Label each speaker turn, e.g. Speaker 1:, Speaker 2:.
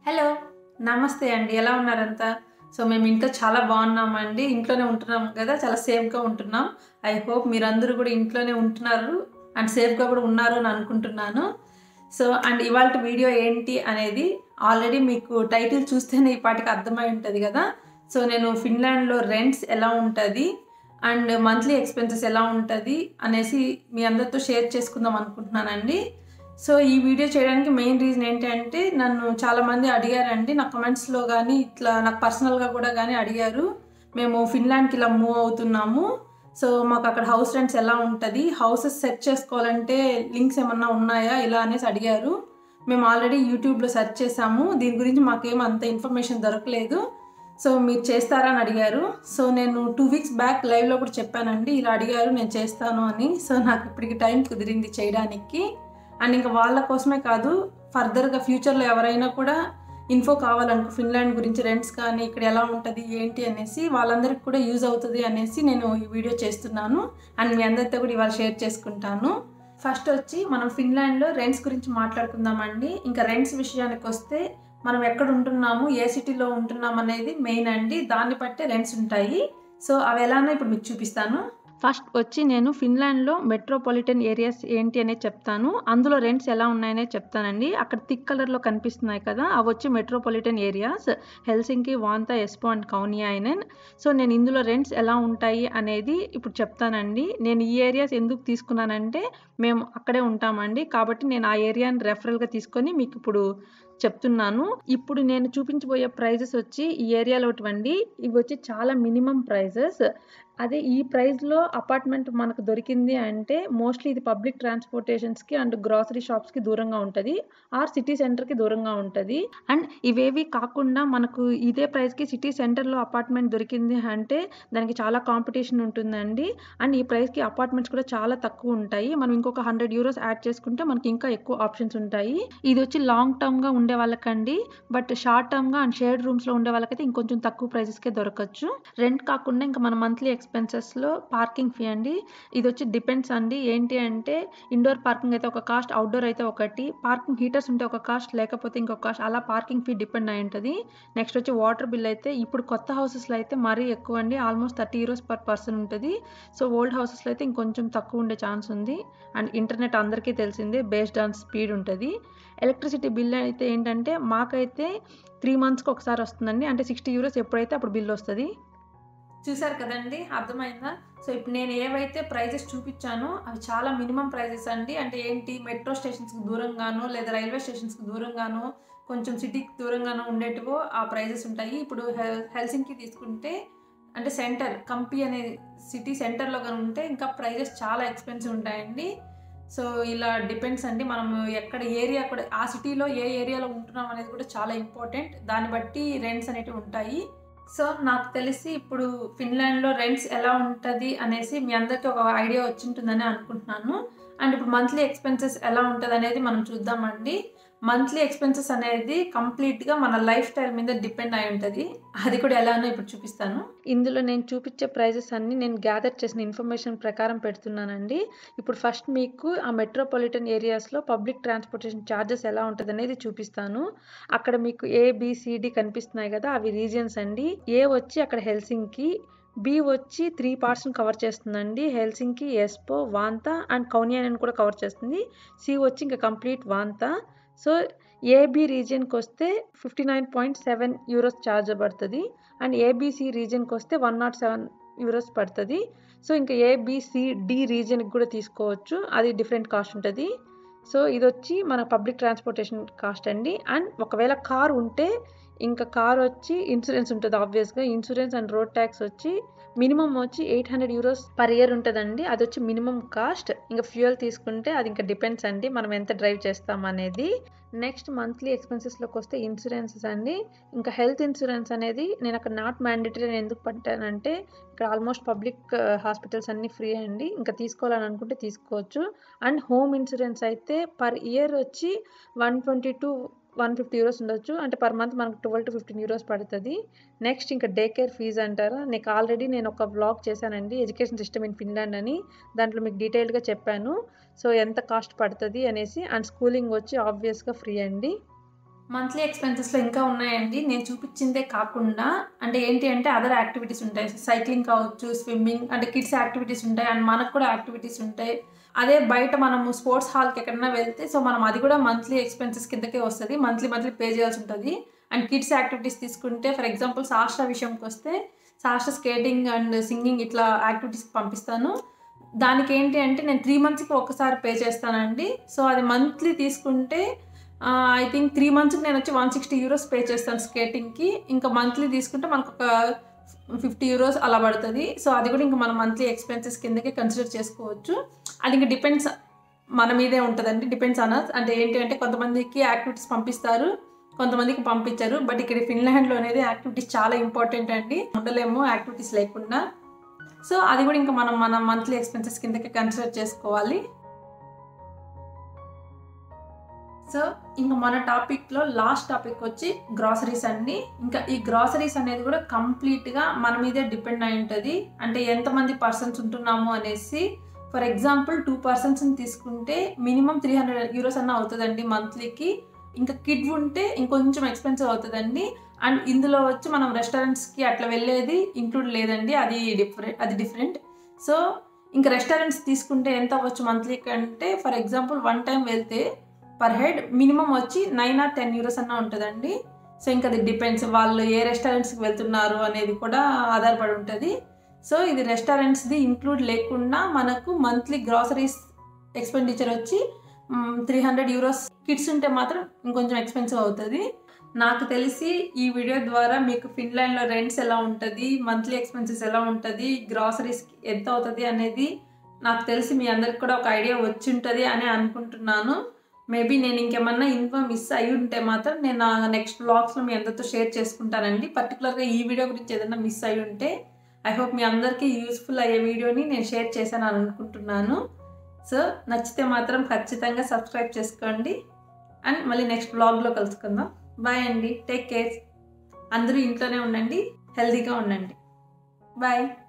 Speaker 1: Hello! నమస్తే అండి. ఎలా ఉన్నారంతా? మేము ఇంట్లో చాలా బాగున్నామండి. ఇంట్లోనే ఉంటున్నాం కదా! చాలా సేఫ్‌గా ఉంటున్నాం. ఐ హోప్ మీరందరూ కూడా ఇంట్లోనే ఉంటున్నారు అండ్ సేఫ్‌గా కూడా ఉన్నారు అని అనుకుంటున్నాను. ఇవాల్టి వీడియో ఏంటి అనేది ఆల్రెడీ మీకు టైటిల్ చూస్తేనే ఈ పాటికి అర్థమై ఉంటది కదా! నేను ఫిన్లాండ్‌లో రెంట్స్ ఎలా ఉంటది అండ్ మంత్లీ ఎక్స్‌పెన్సెస్ ఎలా ఉంటది అనేసి మీ అందరితో షేర్ చేసుకుందాం అనుకుంటున్నానండి. ఈ వీడియో చేయడానికి మెయిన్ రీజన్ ఏంటంటే నన్ను చాలామంది అడిగారండి. నా కమెంట్స్‌లో గానీ, ఇట్లా నాకు పర్సనల్‌గా కూడా గానీ అడిగారు. మేము ఫిన్లాండ్‌కి ఇలా మూవ్ అవుతున్నాము. మాకక్కడ హౌస్ రెంట్స్ ఎలా ఉంటది? హౌసెస్ సెర్చ్ చేసుకోవాలంటే లింక్స్ ఏమన్నా ఉన్నాయా? ఇలా అనేసి అడిగారు. మేము ఆల్రెడీ యూట్యూబ్‌లో సెర్చ్ చేసాము. దీని గురించి మాకేం అంత ఇన్ఫర్మేషన్ దొరకలేదు. మీరు చేస్తారా అని అడిగారు. నేను 2 వీక్స్ బ్యాక్ లైవ్‌లో కూడా చెప్పానండి. ఇలా అడిగారు నేను చేస్తాను అని. నాకు ఇప్పటికి టైం కుదిరింది చేయడానికి. అండ్ ఇంకా వాళ్ళ కోసమే కాదు, ఫర్దర్‌గా ఫ్యూచర్‌లో ఎవరైనా కూడా ఇన్ఫో కావాలనుకో ఫిన్లాండ్ గురించి రెంట్స్ కానీ, ఇక్కడ ఎలా ఉంటది, ఏంటి అనేసి వాళ్ళందరికీ కూడా యూజ్ అవుతది అనేసి నేను ఈ వీడియో చేస్తున్నాను. అండ్ మీ అందరితో కూడా ఇవాళ షేర్ చేసుకుంటాను. ఫస్ట్ వచ్చి మనం ఫిన్లాండ్‌లో రెంట్స్ గురించి మాట్లాడుకుందామండి. ఇంకా రెంట్స్ విషయానికొస్తే మనం ఎక్కడ ఉంటున్నాము, ఏ సిటీలో ఉంటున్నాం అనేది మెయిన్ అండి. దాన్ని బట్టే రెంట్స్ ఉంటాయి. అవి ఎలానో ఇప్పుడు మీకు చూపిస్తాను. ఫస్ట్ వచ్చి నేను ఫిన్లాండ్‌లో మెట్రోపాలిటన్ ఏరియాస్ ఏంటి అనేది చెప్తాను. అందులో రెంట్స్ ఎలా ఉన్నాయనేది చెప్తానండి. అక్కడ థిక్ కలర్‌లో కనిపిస్తున్నాయి కదా! అవొచ్చి metropolitan areas. Helsinki, Vantaa, Espoo and Kauniainen. నేను ఇందులో రెంట్స్ ఎలా ఉంటాయి అనేది ఇప్పుడు చెప్తానండి. నేను ఈ ఏరియాస్ ఎందుకు తీసుకున్నానంటే మేము అక్కడే ఉంటామండి. కాబట్టి నేను ఆ ఏరియాని రెఫరల్‌గా తీసుకొని మీకిప్పుడు చెప్తున్నాను. ఇప్పుడు నేను చూపించబోయే ప్రైజెస్ వచ్చి ఈ ఏరియాలోటివండి. ఇవొచ్చి చాలా మినిమమ్ ప్రైజెస్. అదే ఈ ప్రైస్‌లో అపార్ట్‌మెంట్ మనకు దొరికింది అంటే మోస్ట్‌లీ ఇది పబ్లిక్ ట్రాన్స్‌పోర్టేషన్స్‌కి అండ్ గ్రోసరీ షాప్స్‌కి దూరంగా ఉంటది. ఆర్ సిటీ సెంటర్‌కి దూరంగా ఉంటది. అండ్ ఇవేవి కాకుండా మనకు ఇదే ప్రైస్‌కి సిటీ సెంటర్‌లో అపార్ట్‌మెంట్ దొరికింది అంటే దానికి చాలా కాంపిటీషన్ ఉంటుందండి. అండ్ ఈ ప్రైస్‌కి అపార్ట్‌మెంట్స్ కూడా చాలా తక్కువుంటాయి. మనం ఇంకొక €100 యాడ్ చేసుకుంటే మనకి ఇంకా ఎక్కువ ఆప్షన్స్ ఉంటాయి. ఇదొచ్చి లాంగ్ టర్మ్‌గా ఉండే వాళ్ళకండి. బట్ షార్ట్ టర్మ్‌గా అండ్ షేర్డ్ రూమ్స్‌లో ఉండే వాళ్ళకైతే ఇంకొంచెం తక్కువ ప్రైజెస్‌కే దొరకచ్చు. రెంట్ కాకుండా ఇంకా మన మంత్లీ ఎక్స్‌పెన్సెస్‌లో పార్కింగ్ ఫీ అండి. ఇదొచ్చి డిపెండ్స్ అండి. ఏంటి అంటే ఇండోర్ పార్కింగ్ అయితే ఒక కాస్ట్, అవుట్‌డోర్ అయితే ఒకటి. పార్కింగ్ హీటర్స్ ఉంటే ఒక కాస్ట్, లేకపోతే ఇంకొక కాస్ట్. అలా పార్కింగ్ ఫీ డిపెండ్ అయి ఉంటది. నెక్స్ట్ వచ్చి వాటర్ బిల్ అయితే ఇప్పుడు కొత్త హౌసెస్‌లో అయితే మరీ ఎక్కువ అండి. ఆల్మోస్ట్ €30 పర్ పర్సన్ ఉంటది. ఓల్డ్ హౌసెస్‌లో అయితే ఇంకొంచెం తక్కువ ఉండే ఛాన్స్ ఉంది. అండ్ ఇంటర్నెట్ అందరికీ తెలిసిందే బేస్డ్ ఆన్ స్పీడ్ ఉంటది. ఎలక్ట్రిసిటీ బిల్ అయితే ఏంటంటే మాకైతే 3 మంత్స్‌కి ఒకసారి వస్తుందండి. అంటే €60 ఎప్పుడైతే అప్పుడు బిల్ వస్తది. చూసారు కదండీ! అర్థమైందా? ఇప్పుడు నేను ఏవైతే ప్రైజెస్ చూపిచ్చానో అవి చాలా మినిమమ్ ప్రైజెస్ అండి. అంటే ఏంటి మెట్రో స్టేషన్స్‌కి దూరంగానో లేదా రైల్వే స్టేషన్స్‌కి దూరంగానో కొంచెం సిటీకి దూరంగానో ఉండేటివో ఆ ప్రైజెస్ ఉంటాయి. ఇప్పుడు హెల్సింకి తీసుకుంటే అంటే సెంటర్ కంపి అనే సిటీ సెంటర్‌లో గాని ఉంటే ఇంకా ప్రైజెస్ చాలా ఎక్స్‌పెన్సివ్ ఉంటాయండి. ఇలా డిపెండ్స్ అండి. మనము ఎక్కడ ఏరియా కూడా ఆ సిటీలో ఏ ఏరియాలో ఉంటున్నాం అనేది కూడా చాలా ఇంపార్టెంట్. దాన్ని బట్టి రెంట్స్ అనేటివి ఉంటాయి. నాకు తెలిసి ఇప్పుడు ఫిన్లాండ్‌లో రెంట్స్ ఎలా ఉంటది అనేసి మీ అందరికీ ఒక ఐడియా వచ్చుంటుందని అనుకుంటున్నాను. అండ్ ఇప్పుడు మంత్లీ ఎక్స్‌పెన్సెస్ ఎలా ఉంటదనేది మనం చూద్దామండి. మంత్లీ ఎక్స్‌పెన్సెస్ అనేది కంప్లీట్‌గా మన లైఫ్ స్టైల్ మీద డిపెండ్ అయి ఉంటది. అది కూడా ఎలానో ఇప్పుడు చూపిస్తాను. ఇందులో నేను చూపిచ్చే ప్రైజెస్ అన్నీ నేను గ్యాదర్ చేసిన ఇన్ఫర్మేషన్ ప్రకారం పెడుతున్నానండి. ఇప్పుడు ఫస్ట్ మీకు ఆ మెట్రోపాలిటన్ ఏరియాస్‌లో పబ్లిక్ ట్రాన్స్‌పోర్టేషన్ చార్జెస్ ఎలా ఉంటదనేది చూపిస్తాను. అక్కడ మీకు ఏ, బి, సి, డి కనిపిస్తున్నాయి గదా! అవి రీజియన్స్ అండి. ఏ వచ్చి అక్కడ హెల్సింకి, బి వచ్చి 3 పార్ట్స్‌ని కవర్ చేస్తుందండి. Helsinki, Espoo, Vantaa and Kauniainen కూడా కవర్ చేస్తుంది. సి వచ్చి ఇంకా కంప్లీట్ వాంతా. సో, ఏబీ రీజియన్‌కొస్తే €59.7 చార్జ్ పడతది. అండ్ ఏబీసీ రీజియన్‌కొస్తే €107 పడతది. ఇంకా ఏబీసీ, డి రీజియన్‌కి కూడా తీసుకోవచ్చు. అది డిఫరెంట్ కాస్ట్ ఉంటది. ఇదొచ్చి మన పబ్లిక్ ట్రాన్స్‌పోర్టేషన్ కాస్ట్ అండి. అండ్ ఒకవేళ కార్ ఉంటే ఇంకా కార్ వచ్చి ఇన్సూరెన్స్ ఉంటది ఆబ్వియస్‌గా. ఇన్సూరెన్స్ అండ్ రోడ్ టాక్స్ వచ్చి మినిమమ్ వచ్చి €800 పర్ ఇయర్ ఉంటదండి. అదొచ్చి మినిమమ్ కాస్ట్. ఇంక ఫ్యూయల్ తీసుకుంటే అది ఇంకా డిపెండ్స్ అండి. మనం ఎంత డ్రైవ్ చేస్తామనేది. నెక్స్ట్ మంత్లీ ఎక్స్‌పెన్సెస్‌లోకొస్తే ఇన్సూరెన్సెస్ అండి. ఇంకా హెల్త్ ఇన్సూరెన్స్ అనేది నేను అక్కడ నాట్ మ్యాండేటరీ అని ఎందుకు పెట్టానంటే ఇక్కడ ఆల్మోస్ట్ పబ్లిక్ హాస్పిటల్స్ అన్నీ ఫ్రీ అండి. ఇంకా తీసుకోవాలని అనుకుంటే తీసుకోవచ్చు. అండ్ హోమ్ ఇన్సూరెన్స్ అయితే పర్ ఇయర్ వచ్చి €120-150 ఉండొచ్చు. అంటే పర్ మంత్ మనకు €12-15 పడతది. నెక్స్ట్ ఇంకా డే కేర్ ఫీజ్ అంటారా? నేను ఒక వ్లాగ్ చేశానండి. ఎడ్యుకేషన్ సిస్టమ్ ఇన్ ఫిన్లాండ్ అని. దాంట్లో మీకు డీటెయిల్డ్‌గా చెప్పాను. ఎంత కాస్ట్ పడతది అనేసి. అండ్ స్కూలింగ్ వచ్చి ఆబ్వియస్‌గా ఫ్రీ అండి. మంత్లీ ఎక్స్‌పెన్సెస్‌లో ఇంకా ఉన్నాయండి. నేను చూపించిందే కాకుండా అంటే ఏంటి అంటే అదర్ యాక్టివిటీస్ ఉంటాయి. సైక్లింగ్ కావచ్చు, స్విమ్మింగ్ అంటే కిడ్స్ యాక్టివిటీస్ ఉంటాయి. అండ్ మనకు కూడా యాక్టివిటీస్ ఉంటాయి. అదే బయట మనము స్పోర్ట్స్ హాల్‌కి ఎక్కడైనా వెళ్తే మనం అది కూడా మంత్లీ ఎక్స్‌పెన్సెస్ కిందకే వస్తది. మంత్లీ పే చేయాల్సి ఉంటది. అండ్ కిడ్స్ యాక్టివిటీస్ తీసుకుంటే ఫర్ ఎగ్జాంపుల్ సాషా విషయంకొస్తే సాషా స్కేటింగ్ అండ్ సింగింగ్ ఇట్లా యాక్టివిటీస్‌కి పంపిస్తాను. దానికేంటి అంటే నేను 3 మంత్స్‌కి ఒక్కసారి పే చేస్తానండి. సో అది మంత్లీ తీసుకుంటే ఐ థింక్ 3 మంత్స్‌కి నేనొచ్చి €160 పే చేస్తాను స్కేటింగ్‌కి. ఇంకా మంత్లీ తీసుకుంటే మనకొక €50 అలా పడతది. సో అది కూడా ఇంక మనం మంత్లీ ఎక్స్‌పెన్సెస్ కిందకే కన్సిడర్ చేసుకోవచ్చు. అది ఇంక డిపెండ్స్ మన మీదే ఉంటదండి. Depends on us. అంటే ఏంటి అంటే కొంతమందికి యాక్టివిటీస్ పంపిస్తారు. కొంతమందికి పంపించరు. బట్ ఇక్కడ ఫిన్లాండ్‌లో అనేది యాక్టివిటీస్ చాలా ఇంపార్టెంట్ అండి. ఉండలేము యాక్టివిటీస్ లేకుండా. సో అది కూడా ఇంకా మన మంత్లీ ఎక్స్‌పెన్సెస్ కిందకే కన్సిడర్ చేసుకోవాలి. సో ఇంక మన టాపిక్‌లో లాస్ట్ టాపిక్ వచ్చి గ్రాసరీస్ అండి. ఇంకా ఈ గ్రాసరీస్ అనేది కూడా కంప్లీట్‌గా మన మీదే డిపెండ్ అయి ఉంటది. అంటే ఎంతమంది పర్సన్స్ ఉంటున్నాము అనేసి ఫర్ ఎగ్జాంపుల్ 2 పర్సన్స్‌ని తీసుకుంటే మినిమమ్ €300 అన్నా అవుతదండి మంత్లీకి. ఇంకా కిడ్ ఉంటే ఇంకొంచెం ఎక్స్‌పెన్సివ్ అవుతదండి. అండ్ ఇందులో వచ్చి మనం రెస్టారెంట్స్‌కి అట్లా వెళ్ళేది ఇంక్లూడ్ లేదండి. అది డిఫరెంట్. సో ఇంక రెస్టారెంట్స్ తీసుకుంటే ఎంత అవ్వచ్చు మంత్లీకి అంటే ఫర్ ఎగ్జాంపుల్ వన్ టైమ్ వెళ్తే పర్ హెడ్ మినిమమ్ వచ్చి €9 or €10 అన్నా ఉంటదండి. సో ఇంక అది డిపెండ్స్. వాళ్ళు ఏ రెస్టారెంట్స్‌కి వెళ్తున్నారు అనేది కూడా ఆధారపడి ఉంటది. సో ఇది రెస్టారెంట్స్‌ది ఇంక్లూడ్ లేకుండా మనకు మంత్లీ గ్రాసరీస్ ఎక్స్‌పెండిచర్ వచ్చి €300 కిడ్స్ ఉంటే మాత్రం ఇంకొంచెం ఎక్స్‌పెన్సివ్ అవుతది. నాకు తెలిసి ఈ వీడియో ద్వారా మీకు ఫిన్లాండ్‌లో రెంట్స్ ఎలా ఉంటది, మంత్లీ ఎక్స్‌పెన్సెస్ ఎలా ఉంటది, గ్రాసరీస్‌కి ఎంత అవుతది అనేది నాకు తెలిసి మీ అందరికి కూడా ఒక ఐడియా వచ్చుంటది అని అనుకుంటున్నాను. మేబీ నేను ఇంకేమన్నా ఇన్ఫో మిస్ అయ్యి ఉంటే మాత్రం నేను నా నెక్స్ట్ వ్లాగ్స్‌లో మీ అందరితో షేర్ చేసుకుంటానండి. పర్టిక్యులర్‌గా ఈ వీడియో గురించి ఏదైనా మిస్ అయ్యి ఉంటే ఐ హోప్ మీ అందరికీ యూజ్‌ఫుల్ అయ్యే వీడియోని నేను షేర్ చేశాను అనుకుంటున్నాను. సో నచ్చితే మాత్రం ఖచ్చితంగా సబ్స్క్రైబ్ చేసుకోండి. అండ్ మళ్ళీ నెక్స్ట్ వ్లాగ్‌లో కలుసుకుందాం. బాయ్ అండి. Take care. అందరూ ఇంట్లోనే ఉండండి. హెల్తీగా ఉండండి. బాయ్.